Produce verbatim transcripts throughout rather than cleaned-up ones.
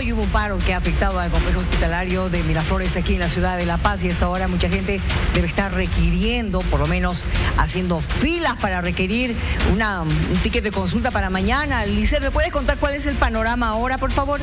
hoy hubo un paro que ha afectado al complejo hospitalario de Miraflores aquí en la ciudad de La Paz y a esta hora mucha gente debe estar requiriendo, por lo menos haciendo filas para requerir una, un ticket de consulta para mañana. Lisset, ¿me puedes contar cuál es el panorama ahora, por favor?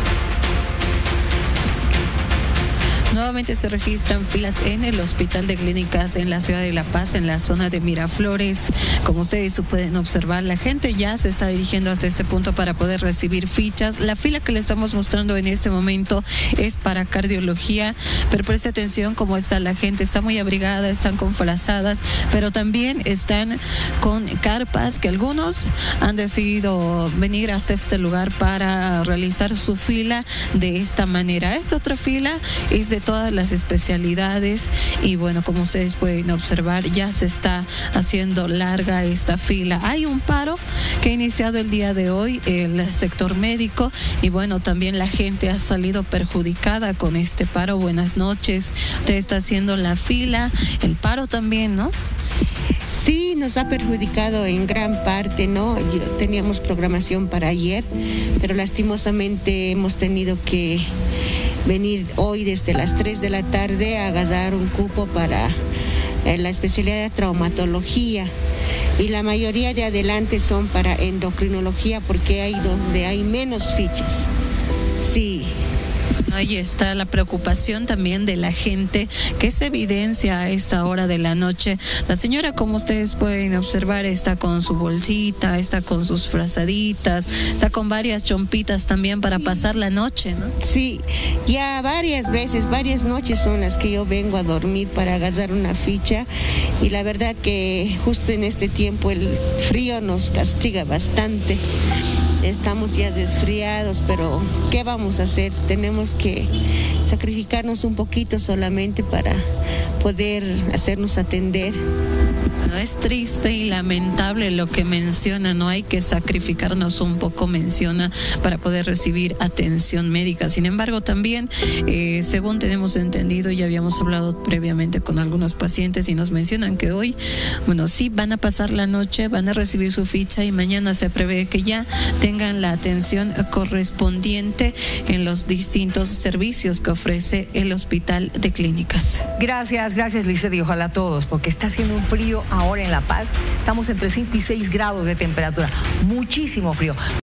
Nuevamente se registran filas en el Hospital de Clínicas en la ciudad de La Paz, en la zona de Miraflores. Como ustedes pueden observar, la gente ya se está dirigiendo hasta este punto para poder recibir fichas. La fila que le estamos mostrando en este momento es para cardiología, pero preste atención cómo está la gente. Está muy abrigada, están con frazadas, pero también están con carpas, que algunos han decidido venir hasta este lugar para realizar su fila de esta manera. Esta otra fila es de todas las especialidades y bueno, como ustedes pueden observar, ya se está haciendo larga esta fila. Hay un paro que ha iniciado el día de hoy el sector médico y bueno, también la gente ha salido perjudicada con este paro. Buenas noches, usted está haciendo la fila, el paro también, ¿no? Sí, nos ha perjudicado en gran parte, ¿no? Teníamos programación para ayer, pero lastimosamente hemos tenido que venir hoy desde las tres de la tarde a agarrar un cupo para la especialidad de traumatología y la mayoría de adelante son para endocrinología porque hay donde hay menos fichas. Sí. Ahí está la preocupación también de la gente que se evidencia a esta hora de la noche. La señora, como ustedes pueden observar, está con su bolsita, está con sus frazaditas, está con varias chompitas también para pasar la noche, ¿no? Sí, ya varias veces, varias noches son las que yo vengo a dormir para agarrar una ficha y la verdad que justo en este tiempo el frío nos castiga bastante. Estamos ya desfriados, pero ¿qué vamos a hacer? Tenemos que sacrificarnos un poquito solamente para poder hacernos atender. No, es triste y lamentable lo que menciona, no hay que sacrificarnos un poco, menciona, para poder recibir atención médica. Sin embargo, también, eh, según tenemos entendido, ya habíamos hablado previamente con algunos pacientes y nos mencionan que hoy, bueno, sí van a pasar la noche, van a recibir su ficha y mañana se prevé que ya tengan la atención correspondiente en los distintos servicios que ofrece el Hospital de Clínicas. Gracias, gracias Lisset, y ojalá todos, porque está haciendo un frío ahora en La Paz. Estamos entre cinco y seis grados de temperatura, muchísimo frío.